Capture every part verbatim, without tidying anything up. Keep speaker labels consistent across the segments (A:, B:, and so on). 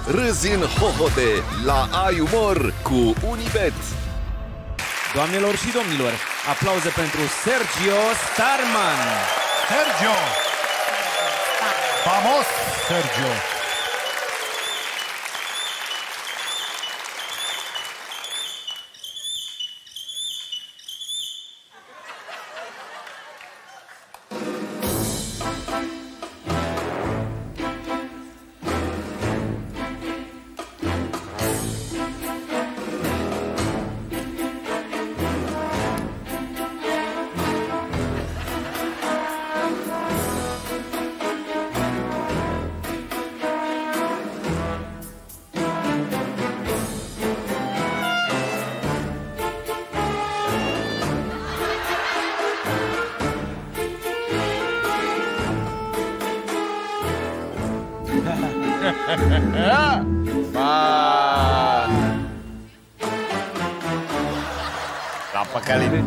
A: Râzi în hohote la Ai Umor cu Unibet.
B: Doamnelor și domnilor, aplauze pentru Sergio Starman.
C: Sergio! Vamos, Sergio!
D: Ba! La păcăline.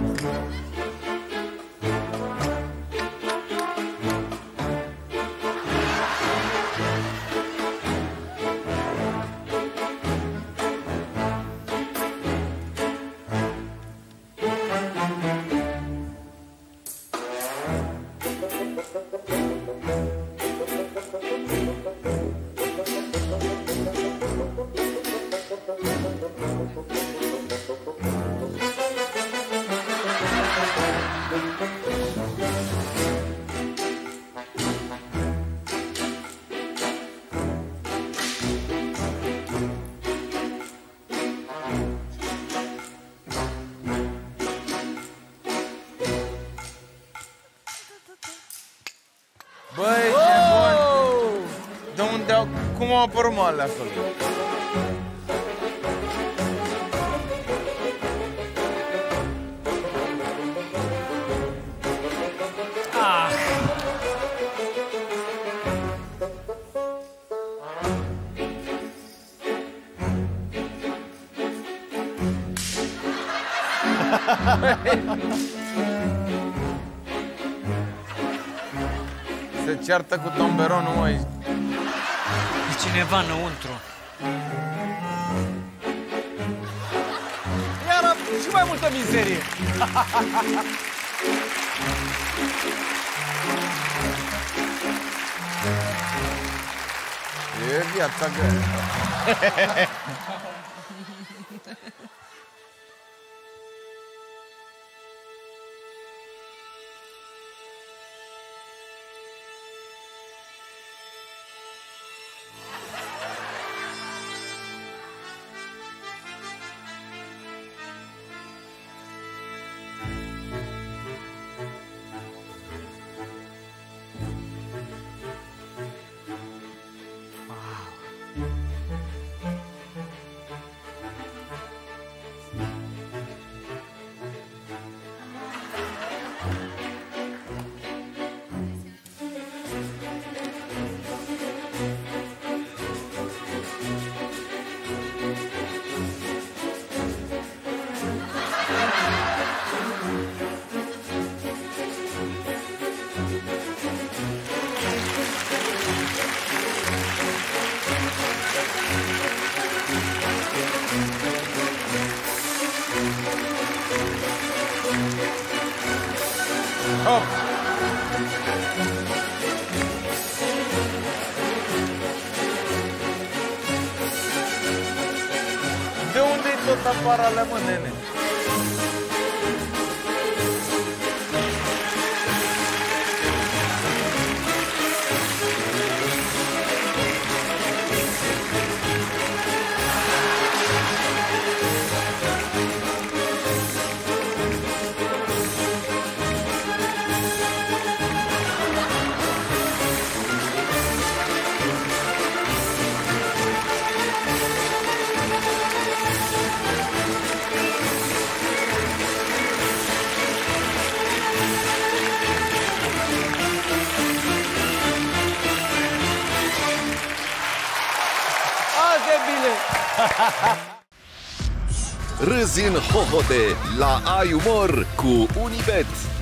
D: Băi, ce bun! De unde au... Cum au apărut moalele acolo?
B: Ah!
D: Se ceartă cu tomberonul, măi.
E: E cineva înăuntru.
B: Iară și mai multă mizerie.
D: E viața grea. Hop! De unde-i tot aparalea, mă, nene?
A: Râzi în hohote la Ai Umor cu Unibet.